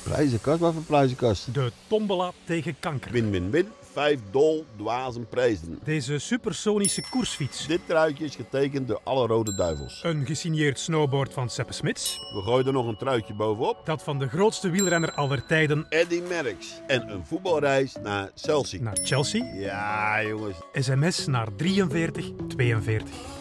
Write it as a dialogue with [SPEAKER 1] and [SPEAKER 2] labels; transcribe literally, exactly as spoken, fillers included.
[SPEAKER 1] Prijzenkast? Wat voor prijzenkast?
[SPEAKER 2] De tombola tegen kanker.
[SPEAKER 1] Win, win, win. Vijf dol dwazen prijzen.
[SPEAKER 2] Deze supersonische koersfiets.
[SPEAKER 1] Dit truitje is getekend door alle Rode Duivels.
[SPEAKER 2] Een gesigneerd snowboard van Seppe Smits.
[SPEAKER 1] We gooien er nog een truitje bovenop.
[SPEAKER 2] Dat van de grootste wielrenner aller tijden.
[SPEAKER 1] Eddy Merckx. En een voetbalreis naar Chelsea.
[SPEAKER 2] Naar Chelsea.
[SPEAKER 1] Ja, jongens.
[SPEAKER 2] S M S naar drieënveertig tweeënveertig.